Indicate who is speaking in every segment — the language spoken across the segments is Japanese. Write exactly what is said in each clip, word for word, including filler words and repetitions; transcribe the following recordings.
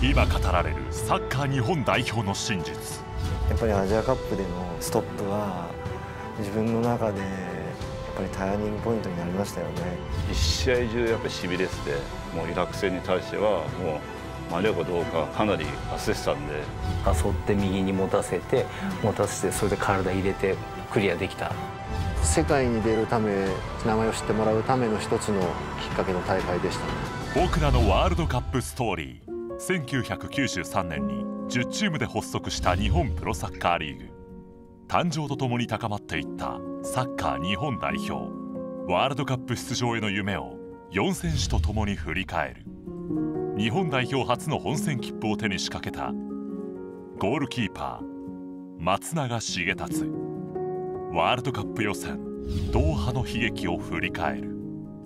Speaker 1: 今語られるサッカー日本代表の真実。
Speaker 2: やっぱりアジアカップでのストップは自分の中でやっぱりターニングポイントになりましたよね。
Speaker 3: 一試合中やっぱりしびれてて、もうイラク戦に対してはもう間に合うかどうかかなり焦ってたんで、
Speaker 4: 誘って右に持たせて持たせて、それで体入れてクリアできた。
Speaker 2: 世界に出るため、名前を知ってもらうための一つのきっかけの大会でしたね。
Speaker 1: 僕らのワールドカップストーリー。せんきゅうひゃくきゅうじゅうさんねんにじゅっチームで発足した日本プロサッカーリーグ。誕生とともに高まっていったサッカー日本代表。ワールドカップ出場への夢をよん選手とともに振り返る。日本代表初の本戦切符を手に仕掛けたゴールキーパー松永重達。ワールドカップ予選ドーハの悲劇を振り返る。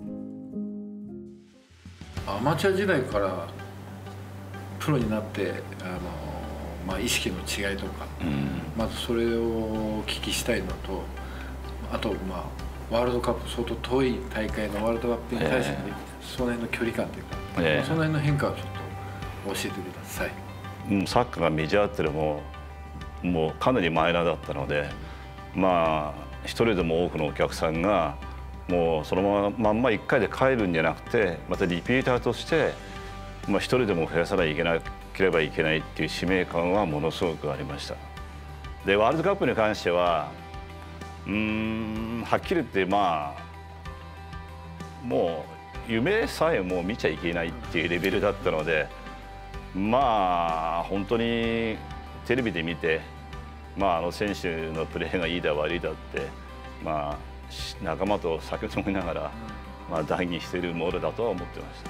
Speaker 5: アマチュア時代からプロになってあの、まあ、意識の違いとか、うん、まずそれをお聞きしたいのと、あと、まあ、ワールドカップ相当遠い大会のワールドカップに対しての、えー、その辺の距離感というか、えー、その辺の変化をちょっと教えてください。
Speaker 3: うん、サッカーがメジャーっていうのももうかなりマイナーだったので、まあ一人でも多くのお客さんがもうそのまんまいっかいで帰るんじゃなくて、またリピーターとしてまあ一人でも増やさないといけなければいけないっていう使命感はものすごくありました。でワールドカップに関してはうーんはっきり言ってまあもう夢さえも見ちゃいけないっていうレベルだったので、まあ本当にテレビで見て、まあ、あの選手のプレーがいいだ悪いだって、まあ、仲間と酒を飲みながら、まあ、談義しているものだとは思ってました。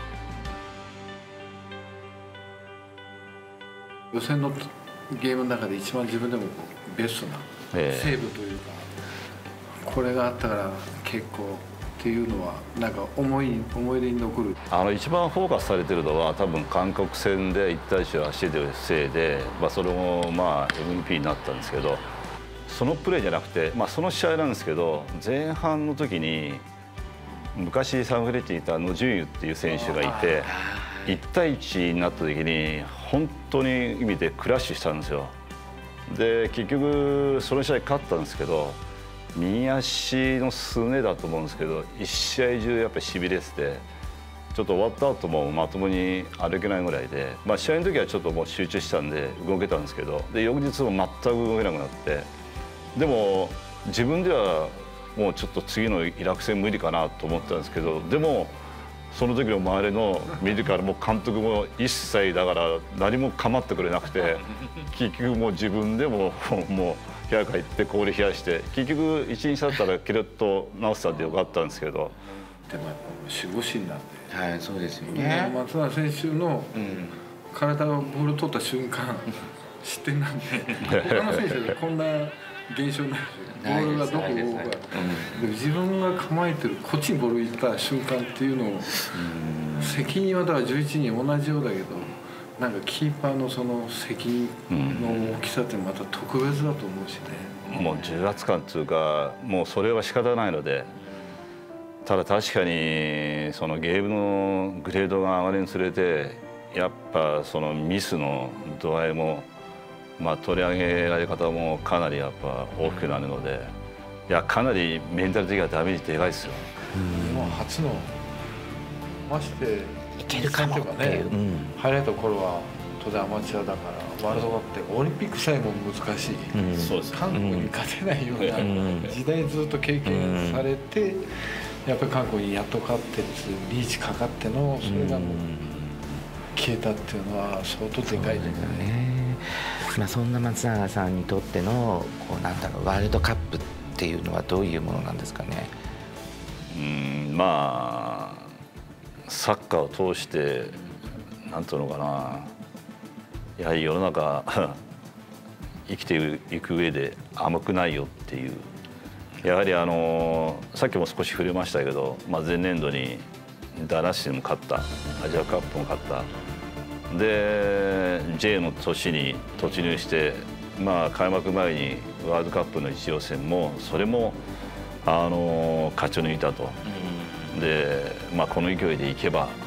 Speaker 5: 予選のゲームの中で一番自分でもベストなセーブというか、えー、これがあったから結構っていうのはなんか思い思い出に残る。
Speaker 3: あの一番フォーカスされてるのは多分韓国戦でいち対いちを足で防いで、まあ、それもまあ エムブイピー になったんですけど、そのプレーじゃなくて、まあ、その試合なんですけど、前半の時に昔サンフレッチェにいたノジュンユっていう選手がいて、いち対いちになった時に本当に意味でクラッシュしたんですよ。で結局その試合勝ったんですけど、右足のすねだと思うんですけど、いち試合中やっぱりしびれてて、ちょっと終わった後もまともに歩けないぐらいで、まあ、試合の時はちょっともう集中したんで動けたんですけど、で翌日も全く動けなくなって、でも自分ではもうちょっと次のイラク戦無理かなと思ったんですけど、でもその時の周りの見るからもう監督も一切だから何も構ってくれなくて、結局もう自分でももう部屋帰って氷冷やして、結局一日経ったらキレッと直せたんでよかったんですけど。
Speaker 5: でもやっぱ守護神なんで、
Speaker 6: はい、そうですよね。
Speaker 5: 松永選手の体をボールを取った瞬間失点なんで、他の選手でこんな現象ないですよ。ボールがどこを動くか、で自分が構えてるこっちにボール行った瞬間っていうのを、責任はだからじゅういちにん同じようだけど、なんかキーパーのその責任の大きさってまた特別だと思うしね。
Speaker 3: もう重圧感っていうか、もうそれは仕方ないので、ただ確かにそのゲームのグレードが上がるにつれて、やっぱそのミスの度合いも、まあ、取り上げられ方もかなりやっぱ大きくなるので、いやかなりメンタル的なダメージでかいですよ。
Speaker 5: もう初のまして
Speaker 6: いけるかもっていう、
Speaker 5: ね、うん、ハイライトの頃は当然アマチュアだからワールドカップってオリンピックさえも難しい、うん、韓国に勝てないような時代ずっと経験されて、やっぱり韓国にやっと勝ってリーチかかってのそれがもう消えたっていうのは相当でかいですよね。
Speaker 6: まあ、そんな松永さんにとってのこうなんだろう、ワールドカップっていうのはどういうものなんですかね。
Speaker 3: うん、まあサッカーを通してなんていうのかな、やはり世の中生きていく上で甘くないよっていう、やはりあのさっきも少し触れましたけど、まあ、前年度にダラッシュも勝った、アジアカップも勝った。で ジェイ の年に突入して、まあ、開幕前にワールドカップの一予選もそれもあの勝ち抜いたと。で、まあ、この勢いでいけば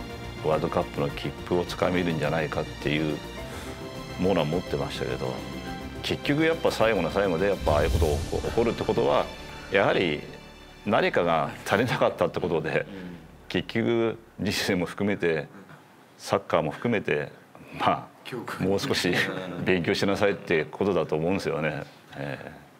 Speaker 3: ワールドカップの切符をつかめるんじゃないかっていうものは持ってましたけど、結局やっぱ最後の最後でやっぱああいうことが起こるってことはやはり何かが足りなかったってことで、結局人生も含めてサッカーも含めてまあもう少し勉強しなさいってことだと思うんですよね。えー